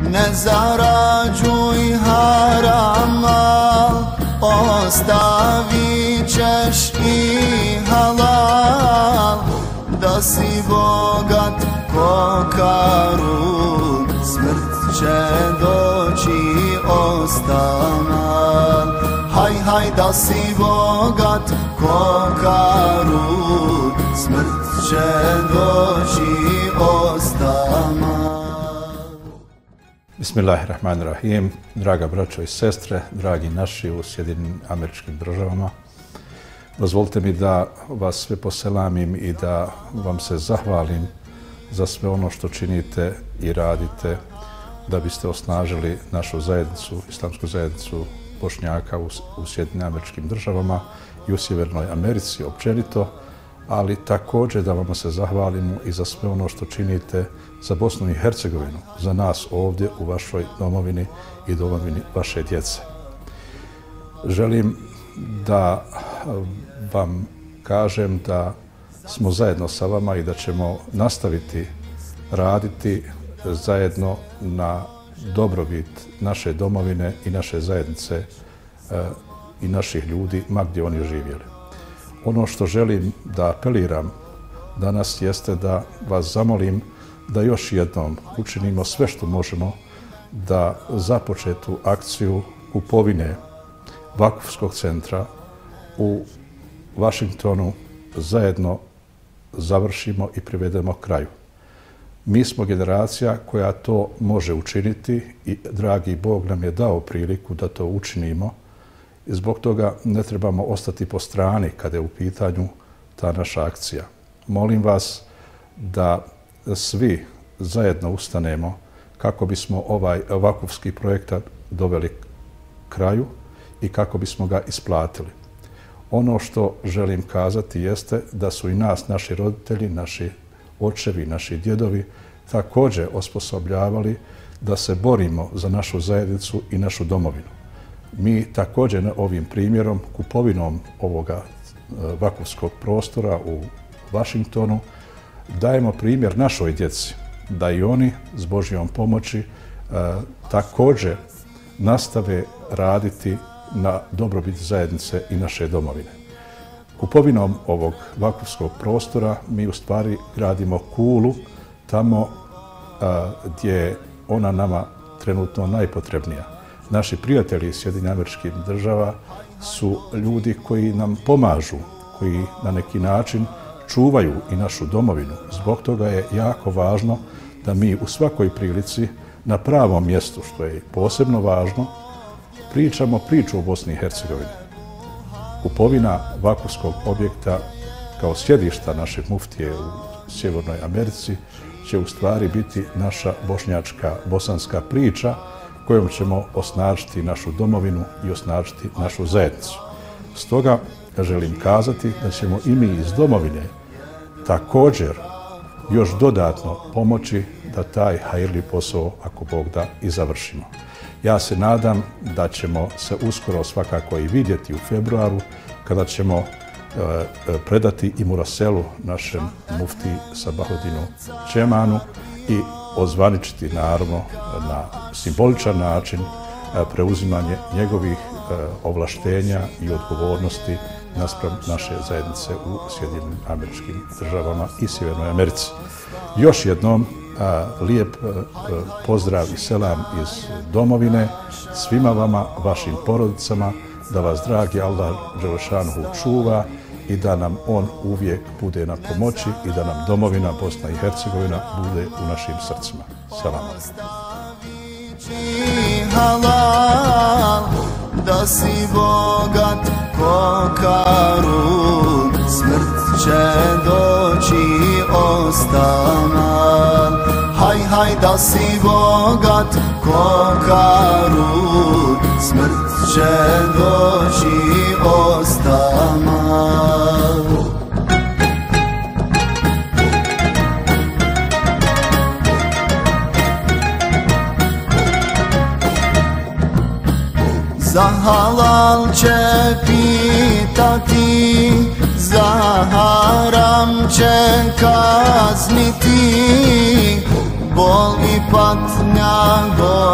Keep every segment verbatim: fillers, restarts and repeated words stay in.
ne zarađuj haramal, ostavit ćeš i halal. Da si bogat ko Karun, smrt će doći ostamal. Haj, haj, da si bogat ko Karun, smrt će doći ostamal. Bismillahirrahmanirrahim. Draga braćo i sestre, dragi naši u Sjedinjenim Američkim Državama, dozvolite mi da vas sve poselamim i da vam se zahvalim za sve ono što činite i radite da biste osnažili našu zajednicu, islamsku zajednicu Bošnjaka u Sjedinjenim Američkim Državama i u Sjevernoj Americi općenito, ali također da vam se zahvalimo i za sve ono što činite za Bosnu i Hercegovinu, za nas ovdje u vašoj domovini i domovini vaše djece. Želim da vam kažem da smo zajedno sa vama i da ćemo nastaviti raditi zajedno na dobrobit naše domovine i naše zajednice i naših ljudi, ma gdje oni živjeli. Ono što želim da apeliram danas jeste da vas zamolim da još jednom učinimo sve što možemo da započetu akciju kupovine Vakufskog centra u Vašingtonu zajedno završimo i privedemo kraju. Mi smo generacija koja to može učiniti i dragi Bog nam je dao priliku da to učinimo. I zbog toga ne trebamo ostati po strani kada je u pitanju ta naša akcija. Molim vas da svi zajedno ustanemo kako bismo ovaj vakufski projekat doveli kraju i kako bismo ga isplatili. Ono što želim kazati jeste da su i nas, naši roditelji, naši očevi, naši djedovi također osposobljavali da se borimo za našu zajednicu i našu domovinu. Mi također ovim primjerom, kupovinom ovoga vakufskog prostora u Vašingtonu, dajemo primjer našoj djeci, da i oni s Božjom pomoći također nastave raditi na dobrobit zajednice i naše domovine. Kupovinom ovog vakufskog prostora mi u stvari gradimo kulu tamo gdje je ona nama trenutno najpotrebnija. Naši prijatelji iz Sjedinjenih Američkih Država su ljudi koji nam pomažu, koji na neki način čuvaju i našu domovinu. Zbog toga je jako važno da mi u svakoj prilici na pravom mjestu, što je posebno važno, pričamo priču o Bosni i Hercegovini. Kupovina vakufskog objekta kao sjedišta našeg muftije u Sjevernoj Americi će u stvari biti naša bošnjačka, bosanska priča kojom ćemo osnažiti našu domovinu i osnažiti našu zajednicu. Stoga želim kazati da ćemo i mi iz domovine također još dodatno pomoći da taj hajirli posao, ako Bog da, i završimo. Ja se nadam da ćemo se uskoro svakako i vidjeti u februaru kada ćemo e, predati i muraselu našem mufti Sabahodinu Čemanu i ozvaničiti naravno na simboličan način preuzimanje njegovih ovlaštenja i odgovornosti naspram naše zajednice u Sjedinjenim Američkim Državama i Sjevernoj Americi. Još jednom lijep pozdrav i selam iz domovine svima vama, vašim porodicama, da vas dragi Allah Đelešanuhu čuva i da nam on uvijek bude na pomoći i da nam domovina Bosna i Hercegovina bude u našim srcima. Salam. Da si bogat ko Karun, smrt će doći ostamal. Haj, haj, da si bogat ko Karun, smrt će doći ostamal. Za halal će pitati, za haram će kazniti, bol i patnja go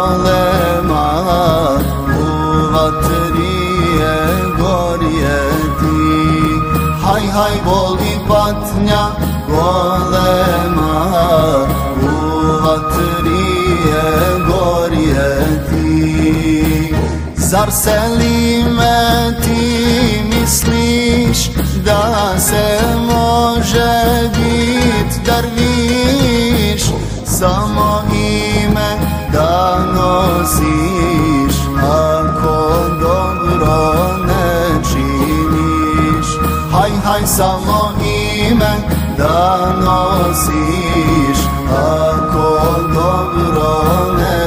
patnja golema, u vatri je gorjeti. Zar Selime ti misliš da se može bit derviš, samo ime da nosiš, ako dobro ne činiš. Haj, haj, samo ime da nosiš, ako dobro ne